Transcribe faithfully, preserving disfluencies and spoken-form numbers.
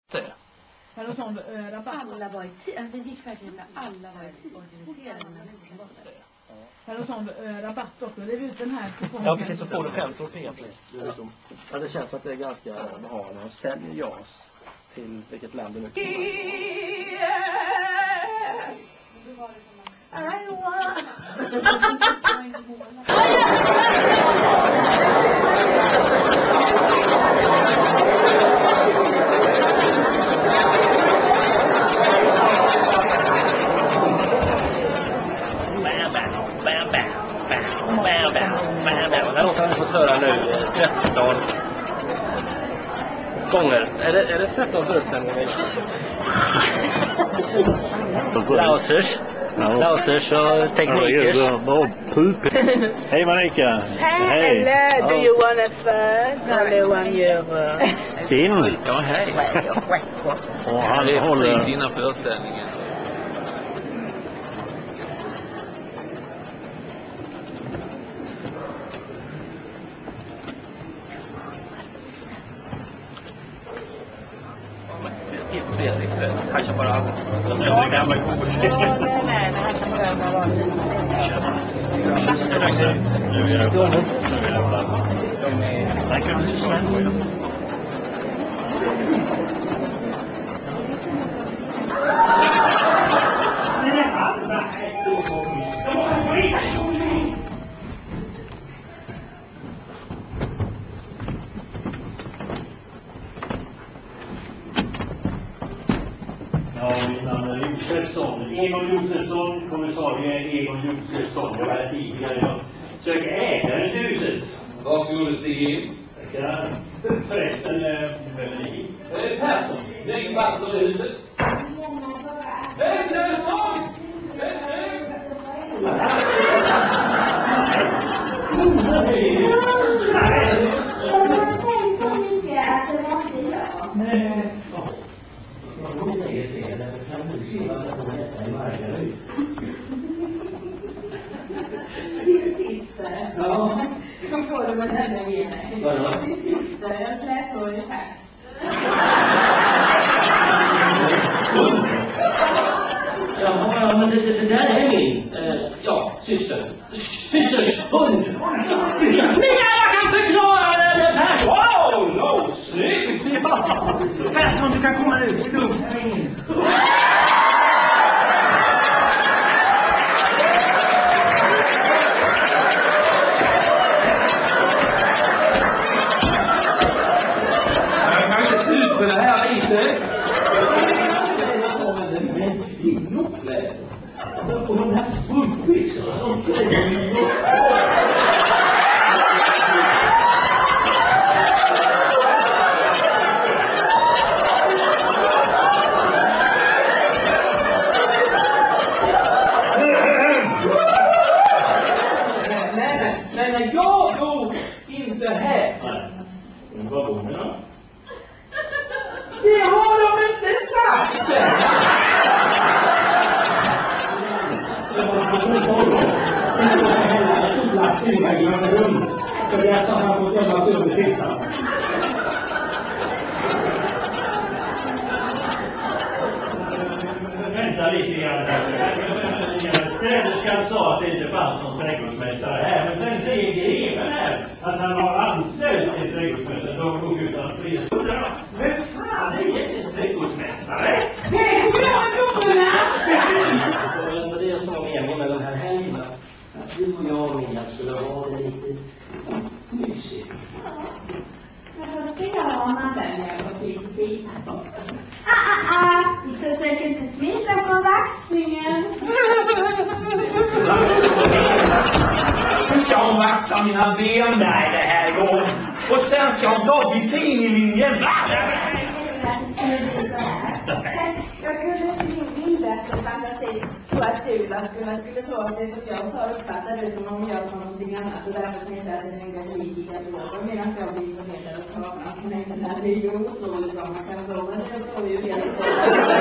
Det. Här och sån äh, rabatt. Alla var i tid. Alltså, det gick verkligen så alla var i tid. Organiserade när vi var där. Här och sån äh, rabatt också. Det är ut den här. Ja, precis. Så får du femton fria. Det, liksom, ja, det känns som att det är ganska behagligt. Och säljer JAS till vilket land det nu kan Den låten har vi fått höra nu tretton gånger. Är det, är det tretton föreställningar? Lausers. Lausers och teknikers. Hej Marika. Hello, do you want a fur? Only one euro. Din. Ja, hej. Och han det är håller... precis innan föreställningen. Han kör bara alla. Ja, det gamla kos. Nej, nej, nej, det här som röna var lite. Nu är det bra. De är... Man kan inte slänga. Ja, mitt namn är Josefsson. Egon Josefsson, kommissarie Egon Josefsson. Jag var här tidigare. Jag söker ägaren till huset. Varsågod och stig in. Tackar. Förresten, vem är ni? Eh, Persson, lägg vatten i huset. Hej Persson! Ja, jag får det med den där igen. Det sista, jag släpper ungefär. Ja, men det, det där är min, eh, ja, syster. Systers hund. Men jag kan förklara det här. Wow, no, snyggt! Ja. Persson, du kan komma nu. Det är lugnt, här in. Jag kan inte sluta på det här viset. Och de här strumpbyxorna som Nej, nej, nej, jag bor inte här. Men vad bor ni då? Det har de inte sagt. För det som har fått gömma sig under fittan. Vänta lite grann här. Städerskan sa att det inte fanns någon trädgårdsmästare här. Men sen säger greven här att han har anställt en trädgårdsmästare. De går utan fler. Men fan, det är inte trädgårdsmästare. Hej, hur är blommorna? Det är det som var meningen med den här helgen. Att du och jag och Mia skulle ha det lite mysigt. Men vad ska jag ha man där när jag går till sidan? Ah, ah, ah! Försök inte smita från vaxningen. Nu ska hon vaxa mina ben där det här går. Och sen ska hon ta bikinilinjen. Jag kunde inte min vildaste fantasi på att du skulle, skulle tro att det som jag sa uppfattade som om jag sa någonting annat och därför tänkte jag att det är en gardin i garderoben medan jag blir förnedrad och tar fram. Men det här är ju otroligt vad man kan tro, men det tror ju helt